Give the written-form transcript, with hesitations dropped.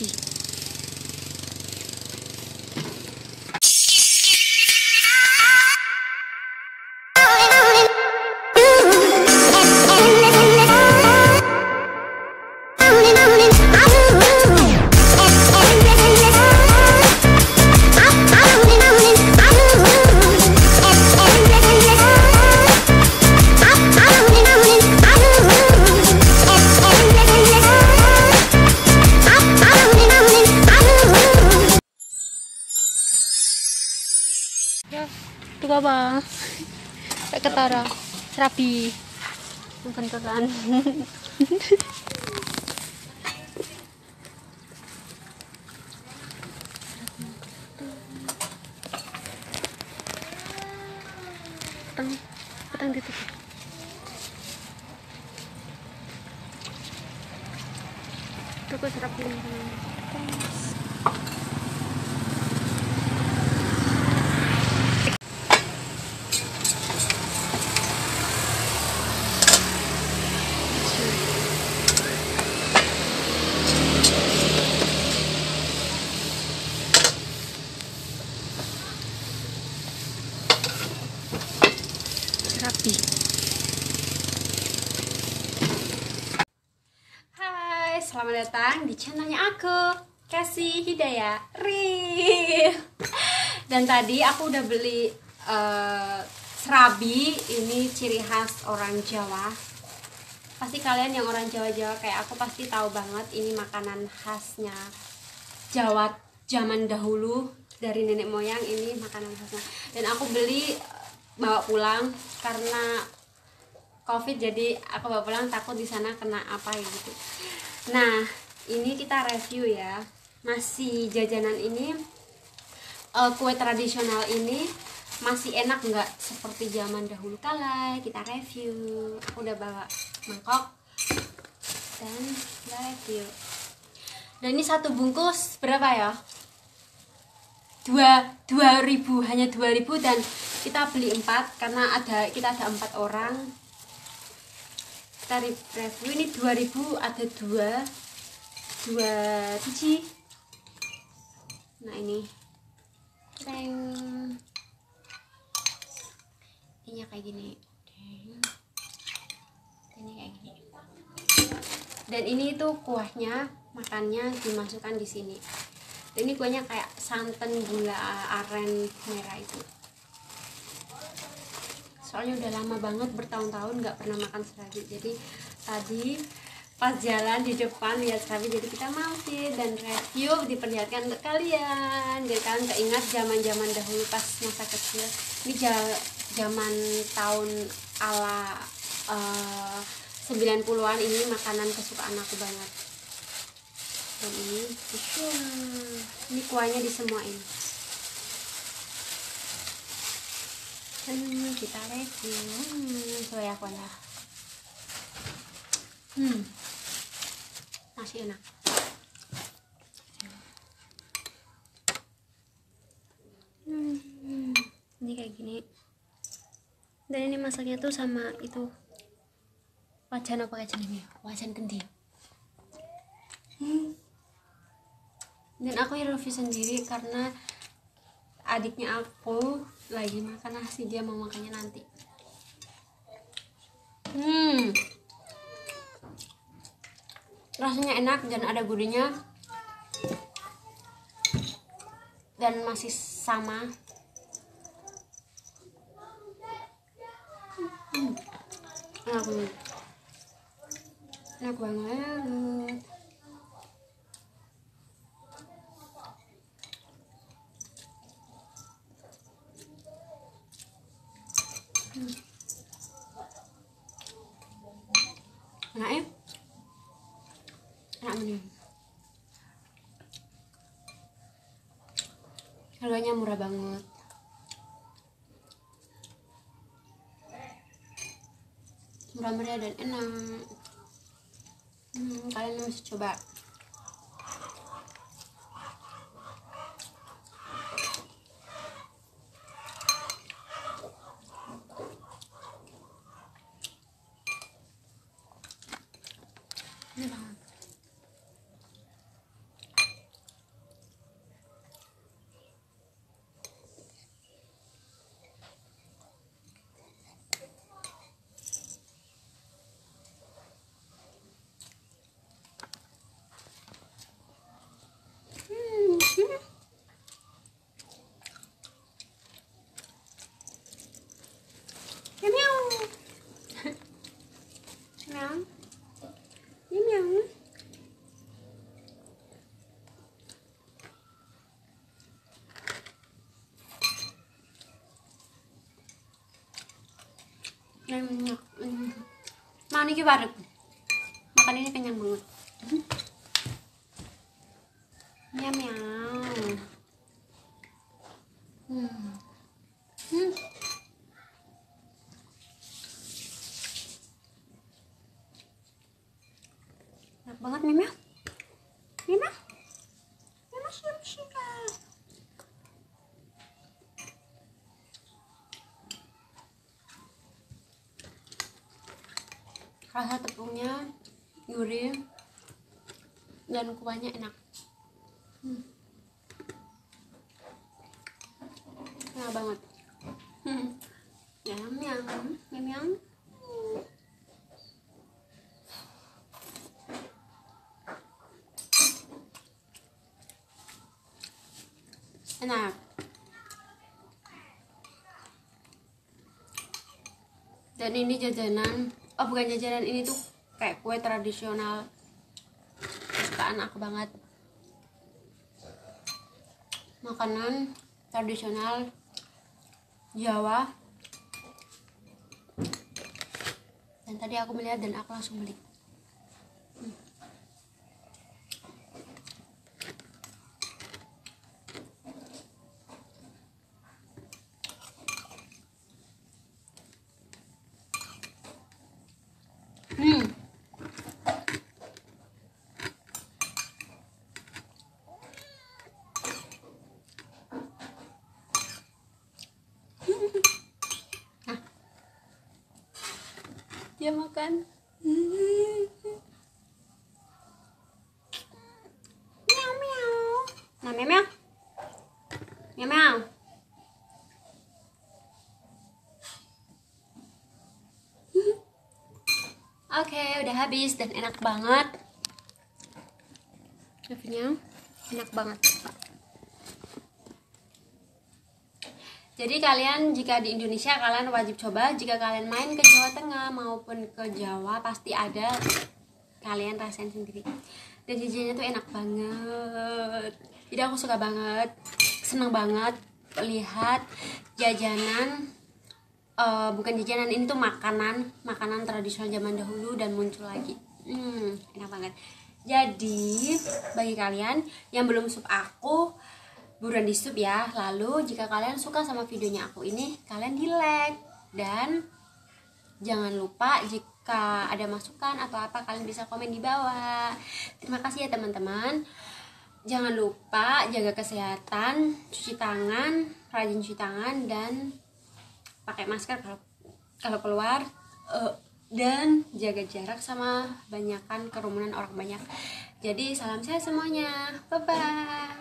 rapi. Itu apa? Kayak ketara, serabi, kentelan. Petang ditutup. Itu kok serabi. Rapi. Hai, selamat datang di channelnya aku, Kasih Hidayah Real. Dan tadi aku udah beli serabi. Ini ciri khas orang Jawa. Pasti kalian yang orang Jawa-Jawa kayak aku pasti tahu banget ini makanan khasnya Jawa zaman dahulu, dari nenek moyang. Ini makanan khasnya. Dan aku beli bawa pulang karena COVID, jadi aku bawa pulang takut di sana kena apa gitu. Nah, ini kita review ya. Masih jajanan ini, kue tradisional ini masih enak nggak seperti zaman dahulu kala. Kita review. Aku udah bawa mangkok dan kita review. Dan ini satu bungkus berapa ya? 2.000, hanya 2.000, dan kita beli 4 karena kita ada 4 orang. Kita review ini 2.000, ada 2 biji. Nah ini ini kayak gini. Ini kayak gini. Dan ini tuh kuahnya, makannya dimasukkan di sini. Ini kuahnya kayak santan gula aren merah itu. Soalnya udah lama banget, bertahun-tahun nggak pernah makan serabi. Jadi tadi pas jalan di depan lihat serabi, jadi kita mampir dan review, diperlihatkan untuk kalian biar kalian keingat zaman-zaman dahulu pas masa kecil. Ini zaman tahun ala 90-an. Ini makanan kesukaan aku banget. Dan ini kuahnya disemuain. Kita review. Coba ya kuahnya. Masih enak. Ini kayak gini. Dan ini masaknya tuh sama itu wajan apa wajan ini? Wajan kendi. Dan aku review sendiri karena adiknya aku lagi makan nasi, dia mau makannya nanti. Rasanya enak dan ada gurihnya dan masih sama. Enak banget. Enak banget. Enak ya? Enak banget. Harganya murah banget. Murah meriah dan enak. Kalian harus coba. Ini banget. Mau nih wareg. Makan ini kenyang banget. Nyam nyam. Enak banget Mima. Mima. Mima siap-siap. Rasa tepungnya gurih dan kuahnya enak. Enak banget. Nyam nyam, nyam nyam. Enak. Dan ini jajanan, oh bukan jajanan, ini tuh kayak kue tradisional kesukaan aku banget. Makanan tradisional Jawa. Dan tadi aku melihat dan aku langsung beli. Dia makan. Meow meow. Nah meow meow. Meow meow. Oke, udah habis dan enak banget. Reviewnya enak banget. Jadi kalian jika di Indonesia kalian wajib coba. Jika kalian main ke Jawa Tengah maupun ke Jawa pasti ada, kalian rasain sendiri. Dan jajannya tuh enak banget. Jadi aku suka banget, seneng banget lihat jajanan, bukan jajanan, ini tuh makanan tradisional zaman dahulu dan muncul lagi. Enak banget. Jadi bagi kalian yang belum sub aku, buruan di sub ya. Lalu jika kalian suka sama videonya aku ini, kalian di like. Dan jangan lupa jika ada masukan atau apa, kalian bisa komen di bawah. Terima kasih ya teman-teman. Jangan lupa jaga kesehatan, cuci tangan, rajin cuci tangan, dan pakai masker kalau keluar, dan jaga jarak sama banyakan kerumunan orang banyak. Jadi salam sehat semuanya. Bye bye.